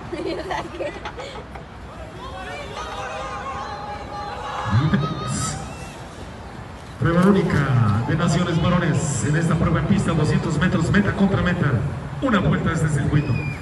Prueba única de Naciones Varones en esta prueba en pista, 200 metros, meta contra meta. Una vuelta a este circuito.